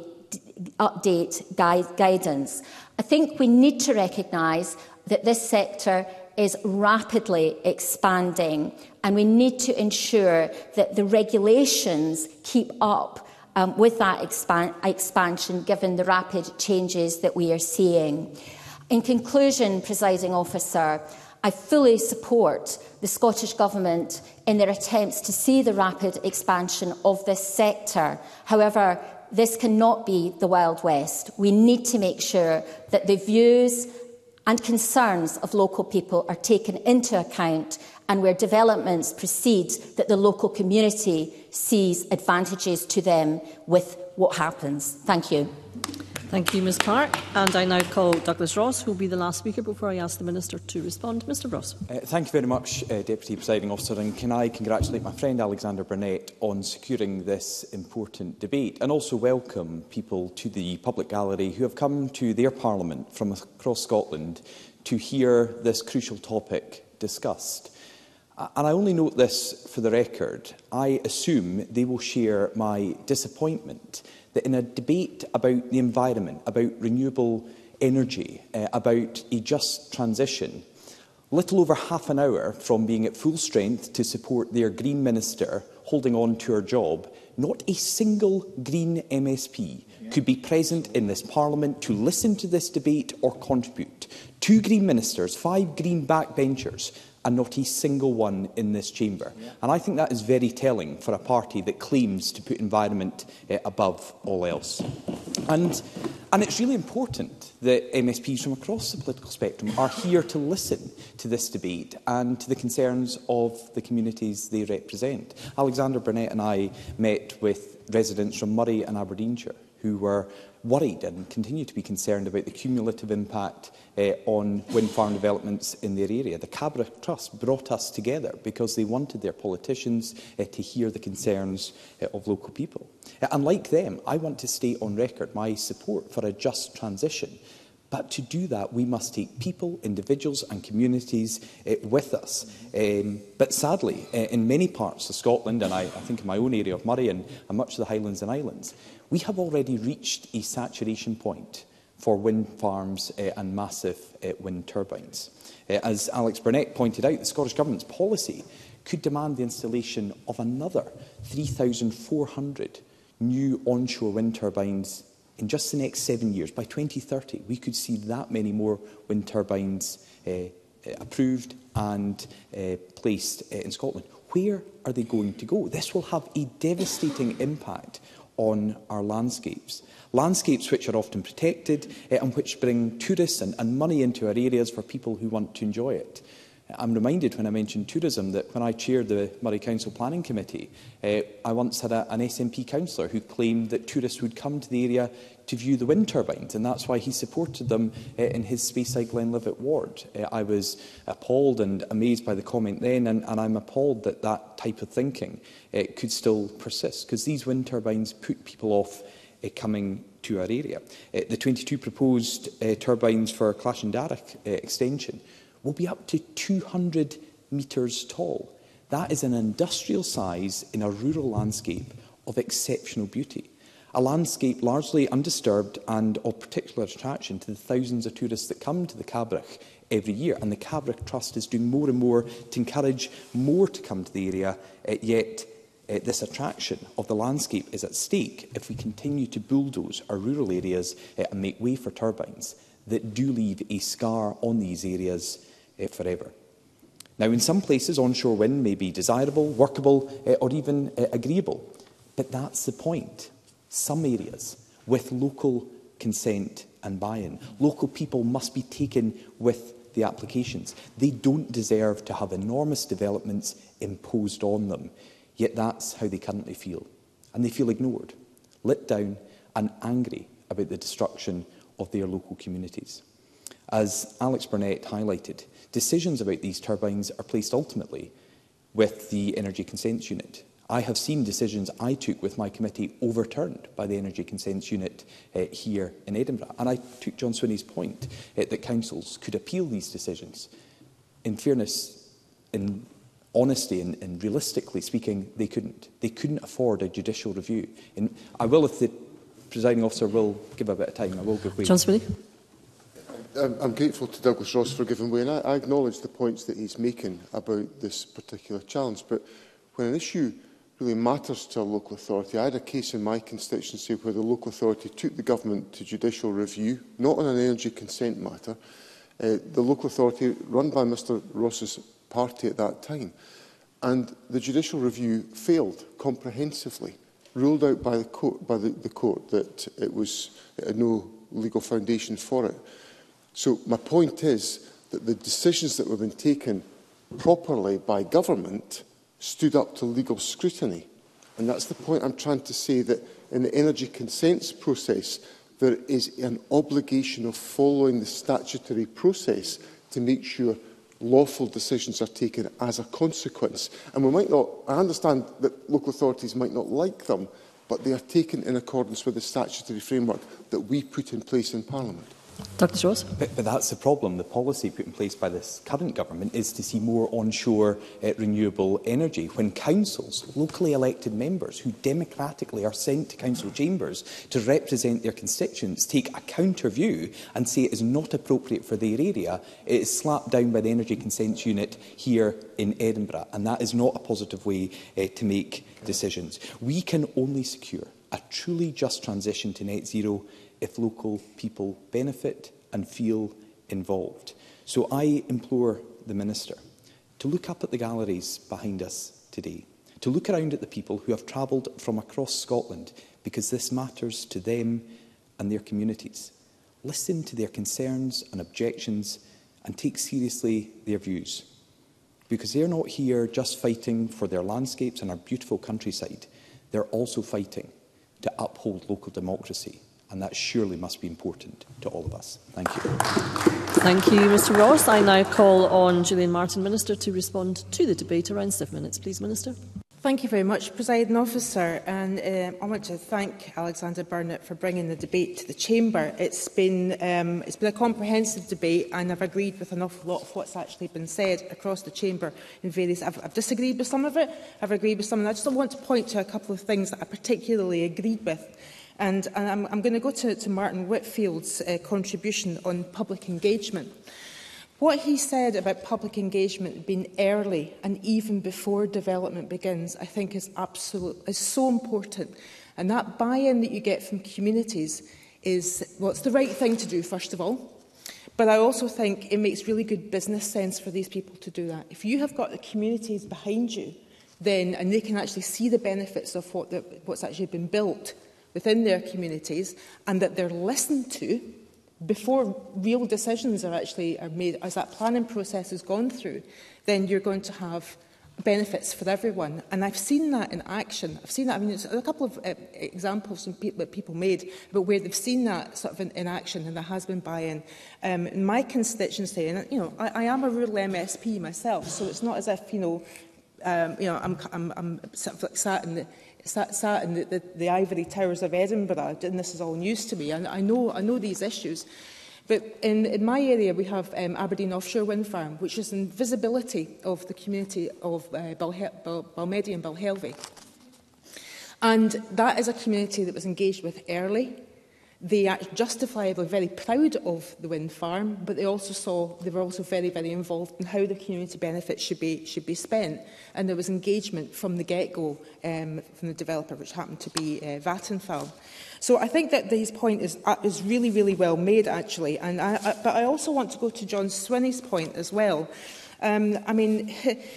update guide, guidance. I think we need to recognise that this sector is rapidly expanding, and we need to ensure that the regulations keep up um, with that expan expansion, given the rapid changes that we are seeing. In conclusion, Presiding Officer, I fully support the Scottish Government in their attempts to see the rapid expansion of this sector. However, this cannot be the Wild West. We need to make sure that the views and concerns of local people are taken into account, and where developments proceed, that the local community sees advantages to them with what happens. Thank you. Thank you, Ms Clark. And I now call Douglas Ross, who will be the last speaker before I ask the Minister to respond. Mr Ross. Uh, thank you very much, uh, Deputy Presiding Officer. And can I congratulate my friend Alexander Burnett on securing this important debate, and also welcome people to the public gallery who have come to their Parliament from across Scotland to hear this crucial topic discussed. And I only note this for the record. I assume they will share my disappointment that in a debate about the environment, about renewable energy, uh, about a just transition, little over half an hour from being at full strength to support their Green Minister holding on to her job, not a single Green M S P could be present in this Parliament to listen to this debate or contribute. Two Green Ministers, five Green backbenchers, and not a single one in this chamber. Yeah. And I think that is very telling for a party that claims to put environment uh, above all else. And, and it's really important that M S Ps from across the political spectrum are here to listen to this debate and to the concerns of the communities they represent. Alexander Burnett and I met with residents from Murray and Aberdeenshire who were worried and continue to be concerned about the cumulative impact uh, on wind farm developments in their area. The Cabra Trust brought us together because they wanted their politicians uh, to hear the concerns uh, of local people. Uh, and like them, I want to state on record my support for a just transition. But to do that, we must take people, individuals and communities uh, with us. Um, but sadly, uh, in many parts of Scotland, and I, I think in my own area of Murray and, and much of the Highlands and Islands, we have already reached a saturation point for wind farms uh, and massive uh, wind turbines. Uh, as Alex Burnett pointed out, the Scottish Government's policy could demand the installation of another three thousand four hundred new onshore wind turbines in just the next seven years. By twenty thirty, we could see that many more wind turbines uh, approved and uh, placed uh, in Scotland. Where are they going to go? This will have a devastating impact on our landscapes. Landscapes which are often protected uh, and which bring tourists and, and money into our areas for people who want to enjoy it. I'm reminded when I mentioned tourism that when I chaired the Murray Council Planning Committee, uh, I once had a, an S N P councillor who claimed that tourists would come to the area to view the wind turbines, and that's why he supported them uh, in his Speyside Glenlivet ward. Uh, I was appalled and amazed by the comment then, and, and I'm appalled that that type of thinking uh, could still persist, because these wind turbines put people off uh, coming to our area. Uh, the twenty-two proposed uh, turbines for Clashindarroch uh, extension will be up to two hundred metres tall. That is an industrial size in a rural landscape of exceptional beauty. A landscape largely undisturbed and of particular attraction to the thousands of tourists that come to the Cabrach every year. And the Cabrach Trust is doing more and more to encourage more to come to the area, uh, yet uh, this attraction of the landscape is at stake if we continue to bulldoze our rural areas uh, and make way for turbines that do leave a scar on these areas uh, forever. Now, in some places, onshore wind may be desirable, workable, uh, or even uh, agreeable. But that's the point. Some areas, with local consent and buy-in, local people must be taken with the applications. They don't deserve to have enormous developments imposed on them. Yet that's how they currently feel. And they feel ignored, let down, and angry about the destruction of their local communities. As Alex Burnett highlighted, decisions about these turbines are placed ultimately with the Energy Consents Unit. I have seen decisions I took with my committee overturned by the Energy Consents Unit uh, here in Edinburgh. And I took John Swinney's point uh, that councils could appeal these decisions. In fairness, in honesty and, and realistically speaking, they couldn't. They couldn't afford a judicial review. And I will, if the presiding officer will give a bit of time, I will give way. John Swinney. I'm, I'm grateful to Douglas Ross for giving way, and I, I acknowledge the points that he's making about this particular challenge. But when an issue really matters to a local authority, I had a case in my constituency where the local authority took the government to judicial review, not on an energy consent matter. Uh, the local authority, run by Mr Ross's party at that time, and the judicial review failed comprehensively, ruled out by the court, by the, the court that it was it had no legal foundation for it. So my point is that the decisions that were being taken properly by government stood up to legal scrutiny. And that's the point I'm trying to say, that in the energy consents process, there is an obligation of following the statutory process to make sure lawful decisions are taken as a consequence. And we might not, I understand that local authorities might not like them, but they are taken in accordance with the statutory framework that we put in place in Parliament. Douglas Ross. But, but that's the problem. The policy put in place by this current government is to see more onshore uh, renewable energy, when councils, locally elected members who democratically are sent to council chambers to represent their constituents, take a counter view and say it is not appropriate for their area. It is slapped down by the Energy Consents Unit here in Edinburgh, and that is not a positive way uh, to make decisions. We can only secure a truly just transition to net zero if local people benefit and feel involved. So I implore the Minister to look up at the galleries behind us today, to look around at the people who have travelled from across Scotland because this matters to them and their communities. Listen to their concerns and objections and take seriously their views, because they're not here just fighting for their landscapes and our beautiful countryside. They're also fighting to uphold local democracy. And that surely must be important to all of us. Thank you. Thank you, Mr Ross. I now call on Gillian Martin, Minister, to respond to the debate. Around seven minutes, please, Minister. Thank you very much, Presiding Officer. And um, I want to thank Alexander Burnett for bringing the debate to the Chamber. It's been, um, it's been a comprehensive debate, and I've agreed with an awful lot of what's actually been said across the Chamber in various... I've, I've disagreed with some of it, I've agreed with some, and I just want to point to a couple of things that I particularly agreed with. And, and I'm, I'm going to go to, to Martin Whitfield's uh, contribution on public engagement. What he said about public engagement being early and even before development begins, I think is absolute, is so important. And that buy-in that you get from communities is, well, it's the right thing to do, first of all. But I also think it makes really good business sense for these people to do that. If you have got the communities behind you, then, and they can actually see the benefits of what the, what's actually been built within their communities, and that they're listened to before real decisions are actually are made, as that planning process has gone through, then you're going to have benefits for everyone. And I've seen that in action. I've seen that. I mean, there's a couple of uh, examples from people, that people made about where they've seen that sort of in, in action, and there has been buy-in. Um, in my constituency, and you know, I, I am a rural M S P myself, so it's not as if you know, um, you know, I'm, I'm, I'm sort of like sat in the sat, sat in the, the, the ivory towers of Edinburgh, and this is all news to me. And I know, I know these issues. But in, in my area, we have um, Aberdeen Offshore Wind Farm, which is in visibility of the community of uh, Balmedy and Balhelvie. And that is a community that was engaged with early. They are justifiably very proud of the wind farm, but they also saw they were also very, very involved in how the community benefits should be should be spent. And there was engagement from the get-go um, from the developer, which happened to be uh, Vattenfall. So I think that his point is, uh, is really, really well made, actually. And I, I, but I also want to go to John Swinney's point as well. Um, I mean,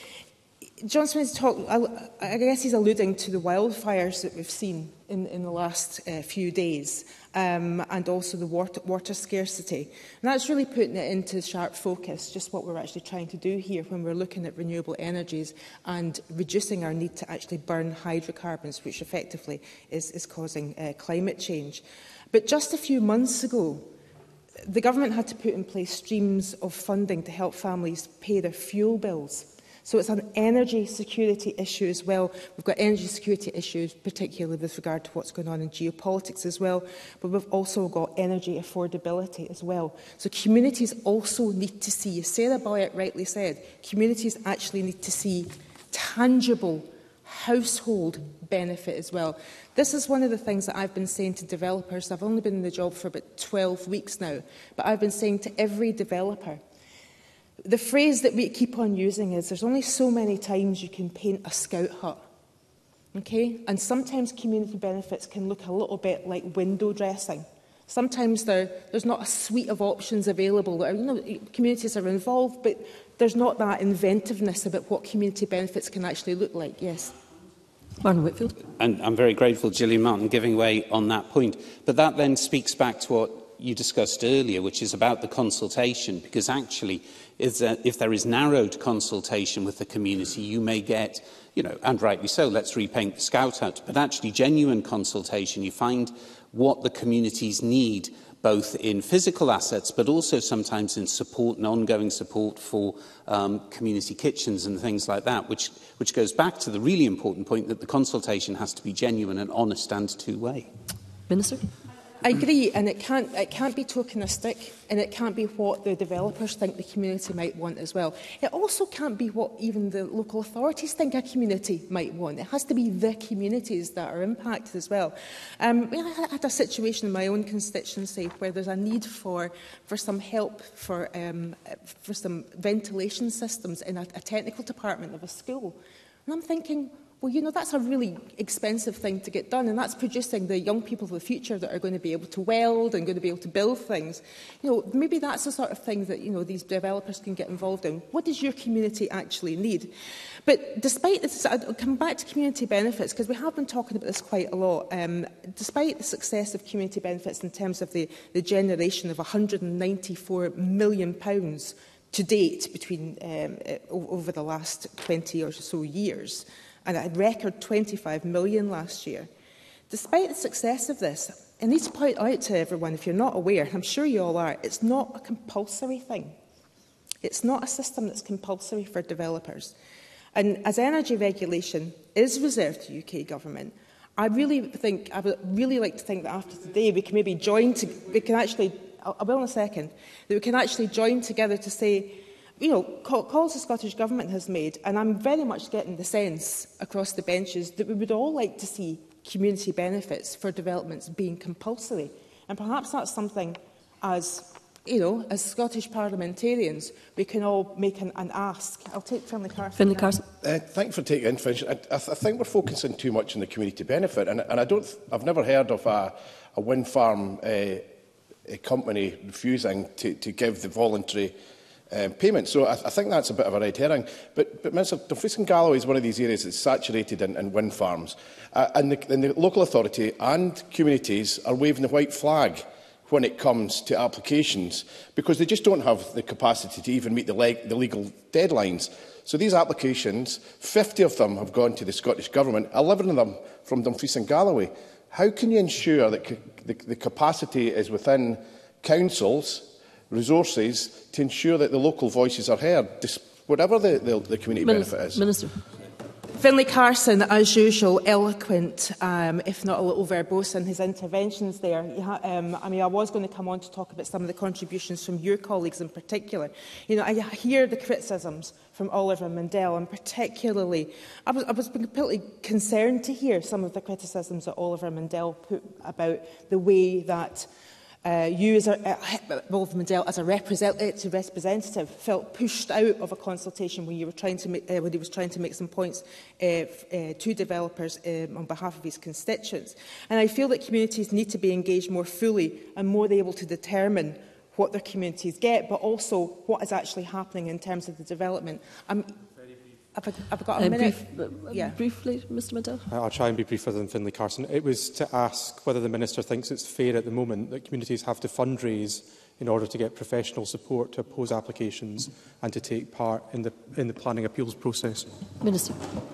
John Swinney's talk, I, I guess he's alluding to the wildfires that we've seen in, in the last uh, few days, um, and also the water, water scarcity. And that's really putting it into sharp focus, just what we're actually trying to do here when we're looking at renewable energies and reducing our need to actually burn hydrocarbons, which effectively is, is causing uh, climate change. But just a few months ago, the government had to put in place streams of funding to help families pay their fuel bills. So it's an energy security issue as well. We've got energy security issues, particularly with regard to what's going on in geopolitics as well. But we've also got energy affordability as well. So communities also need to see, as Sarah Boyatt rightly said, communities actually need to see tangible household benefit as well. This is one of the things that I've been saying to developers. I've only been in the job for about twelve weeks now, but I've been saying to every developer, the phrase that we keep on using is there's only so many times you can paint a scout hut. Okay? And sometimes community benefits can look a little bit like window dressing. Sometimes there, there's not a suite of options available. You know, communities are involved, but there's not that inventiveness about what community benefits can actually look like. Yes. Martin Whitfield. And I'm very grateful, Gillian Martin, giving way on that point. But that then speaks back to what you discussed earlier, which is about the consultation, because actually, if there, if there is narrowed consultation with the community, you may get, you know, and rightly so, let's repaint the scout hut, but actually genuine consultation, you find what the communities need, both in physical assets, but also sometimes in support and ongoing support for um, community kitchens and things like that, which, which goes back to the really important point that the consultation has to be genuine and honest and two-way. Minister? I agree, and it can't, it can't be tokenistic, and it can't be what the developers think the community might want as well. It also can't be what even the local authorities think a community might want. It has to be the communities that are impacted as well. Um, I had a situation in my own constituency where there's a need for, for some help for, um, for some ventilation systems in a, a technical department of a school. And I'm thinking, well, you know, that's a really expensive thing to get done, and that's producing the young people of the future that are going to be able to weld and going to be able to build things. You know, maybe that's the sort of thing that, you know, these developers can get involved in. What does your community actually need? But despite this, I'll come back to community benefits, because we have been talking about this quite a lot. Um, despite the success of community benefits in terms of the, the generation of one hundred and ninety-four million pounds to date between um, over the last twenty or so years, and a record twenty-five million last year. Despite the success of this, I need to point out to everyone, if you're not aware, I'm sure you all are, it's not a compulsory thing. It's not a system that's compulsory for developers. And as energy regulation is reserved to U K government, I really think, I would really like to think that after today we can maybe join, to, we can actually, I will in a second, that we can actually join together to say, you know, calls the Scottish Government has made, and I'm very much getting the sense across the benches that we would all like to see community benefits for developments being compulsory. And perhaps that's something as, you know, as Scottish parliamentarians, we can all make an, an ask. I'll take Finlay Carson. Finlay Carson. Uh, thank you for taking intervention. I, I, th I think we're focusing too much on the community benefit, and, and I don't, I've never heard of a, a wind farm uh, a company refusing to, to give the voluntary um, payment. So I, I think that's a bit of a red herring. But, but Minister, Dumfries and Galloway is one of these areas that's saturated in, in wind farms. Uh, and, the, and the local authority and communities are waving the white flag when it comes to applications, because they just don't have the capacity to even meet the, leg the legal deadlines. So these applications, fifty of them have gone to the Scottish Government, eleven of them from Dumfries and Galloway. How can you ensure that ca the, the capacity is within councils' resources to ensure that the local voices are heard, whatever the, the, the community Minister, benefit is? Minister. Finlay Carson, as usual, eloquent, um, if not a little verbose in his interventions there. Um, I mean, I was going to come on to talk about some of the contributions from your colleagues in particular. You know, I hear the criticisms from Oliver Mundell, and particularly, I was, I was completely concerned to hear some of the criticisms that Oliver Mundell put about the way that Uh, you, as a, uh, Wolf Mundell, as a representative, representative, felt pushed out of a consultation when you were trying to make, uh, when he was trying to make some points uh, uh, to developers um, on behalf of his constituents. And I feel that communities need to be engaged more fully and more able to determine what their communities get, but also what is actually happening in terms of the development. Um, Have I, have I got a uh, minute? Brief, uh, yeah. Briefly, Mr Mundell. I'll try and be briefer than Finlay Carson. It was to ask whether the Minister thinks it's fair at the moment that communities have to fundraise in order to get professional support to oppose applications and to take part in the, in the planning appeals process. Minister.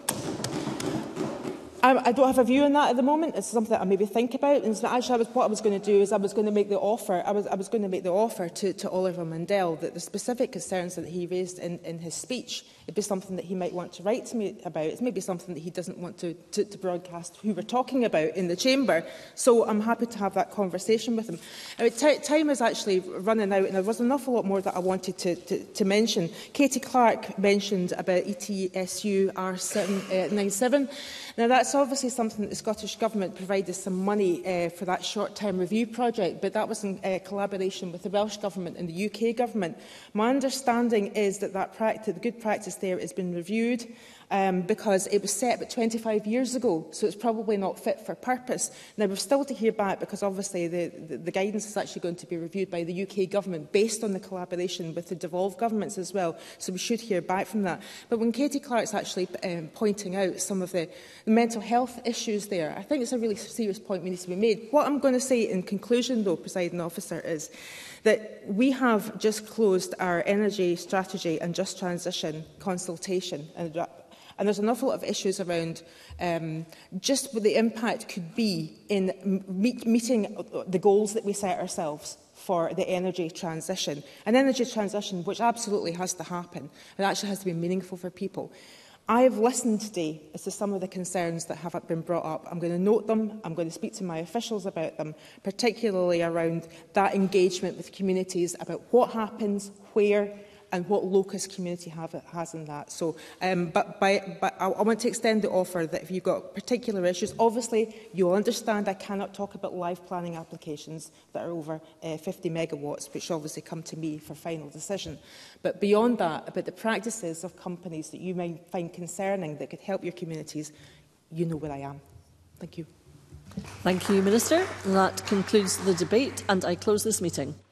I, I don't have a view on that at the moment. It's something that I maybe think about. And so actually, I was, what I was going to do is I was going to make the offer. I was, I was going to make the offer to, to Oliver Mundell that the specific concerns that he raised in, in his speech, it'd be something that he might want to write to me about. It's maybe something that he doesn't want to, to, to broadcast who we're talking about in the chamber. So I'm happy to have that conversation with him. I mean, time is actually running out, and there was an awful lot more that I wanted to, to, to mention. Katie Clark mentioned about E T S U R seven ninety-seven. Now, that's obviously something that the Scottish Government provided some money uh, for that short-term review project, but that was in uh, collaboration with the Welsh Government and the U K Government. My understanding is that, that practice, the good practice there has been reviewed um, because it was set about twenty-five years ago, so it's probably not fit for purpose. Now, we're still to hear back because obviously the, the, the guidance is actually going to be reviewed by the U K Government based on the collaboration with the devolved governments as well, so we should hear back from that. But when Katie Clark's actually um, pointing out some of the The mental health issues there, I think it's a really serious point that needs to be made. What I'm going to say in conclusion, though, Presiding Officer, is that we have just closed our energy strategy and just transition consultation, and, and there's an awful lot of issues around um, just what the impact could be in meet, meeting the goals that we set ourselves for the energy transition. An energy transition which absolutely has to happen, and actually has to be meaningful for people. I have listened today as to some of the concerns that have been brought up. I'm going to note them. I'm going to speak to my officials about them, particularly around that engagement with communities about what happens, where, and what locus community have, has in that. So, um, but, by, but I, I want to extend the offer that if you've got particular issues, obviously you'll understand I cannot talk about live planning applications that are over uh, fifty megawatts, which obviously come to me for final decision. But beyond that, about the practices of companies that you might find concerning that could help your communities, you know where I am. Thank you. Thank you, Minister. That concludes the debate, and I close this meeting.